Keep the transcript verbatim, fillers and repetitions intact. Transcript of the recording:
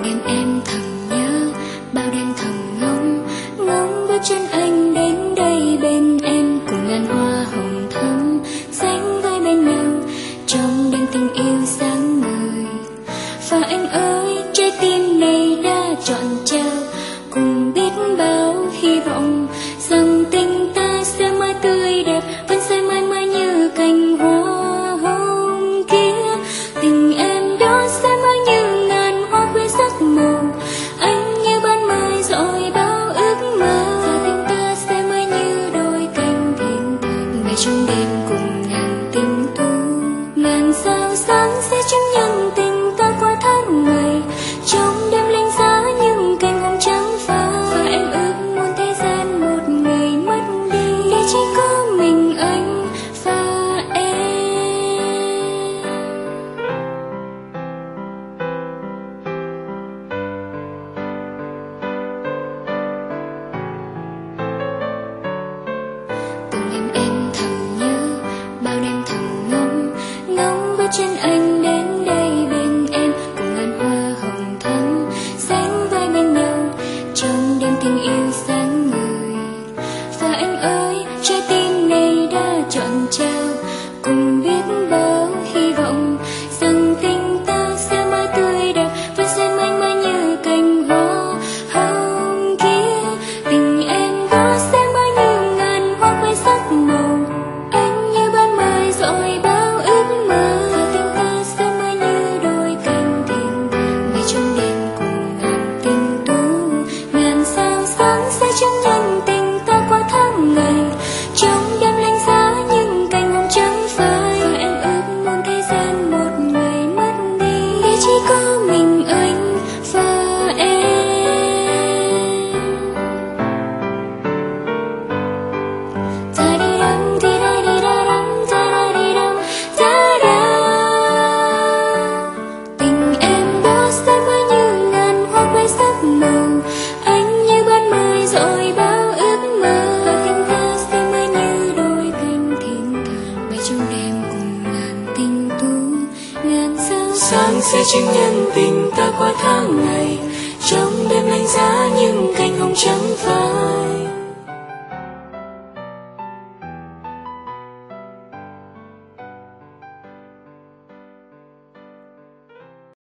đêm em thầm nhớ, bao đêm thầm ngóng ngóng bước chân anh đến đây bên em, cùng ngàn hoa hồng thắm sánh vai bên nhau trong đêm tình yêu sáng ngời. Và anh ơi, trái tim này đã trọn trao cùng biết bao hy vọng rằng tình ta sẽ mãi tươi đẹp, vẫn sẽ mãi mãi như cành hoa hồng kia. Tình em đó sẽ mãi như ngàn hoa khuê sắc màu, anh như ban mai dọi bao ước mơ. Và tình ta sẽ mãi như đôi cánh thiên thần bay trong đêm cùng ngàn tinh tú. Ngàn sao sáng sẽ chứng nhân tình ta qua tháng ngày, trong đêm lạnh giá những cành hồng trắng phai. Và em ước muốn thế gian một ngày mất đi, để chỉ có mình anh và em. Từng đêm em thầm nhớ, bao đêm thầm ngóng ngóng bước chân anh đến đây bên em, cùng ngàn hoa hồng thắm sánh vai bên nhau trong đêm tình yêu sáng ngời. Và anh ơi, trái tim này đã trọn trao cùng biết bao hy vọng rằng tình ta sẽ mãi tươi đẹp, vẫn sẽ mãi mãi như cành hoa hồng kia. Tình em đó sẽ mãi như ngàn hoa khoe sắc màu, anh như ban mai dọi bao ước mơ. Và tình ta sẽ mãi như đôi cánh thiên đàng bay trong đêm cùng ngàn tinh tú. Ngàn sao sáng sẽ chứng nhân tình ta qua tháng ngày, trong đêm lạnh giá những cành hồng trắng phai. Và em ước muốn thế gian một ngày mất đi, để chỉ có mình anh và em. Da đi đăm, đi da đi da đăm, da da đi đăm, da da. Tình em đó sẽ mãi như ngàn hoa khoe sắc màu, anh như ban mai dọi bao ước mơ. Và tình ta sẽ mãi như đôi cánh thiên thần bay trong đêm cùng ngàn tinh tú. Ngàn sao Sáng sẽ chứng nhân tình ta qua tháng ngày, trong đêm lạnh giá những cành hồng trắng phai.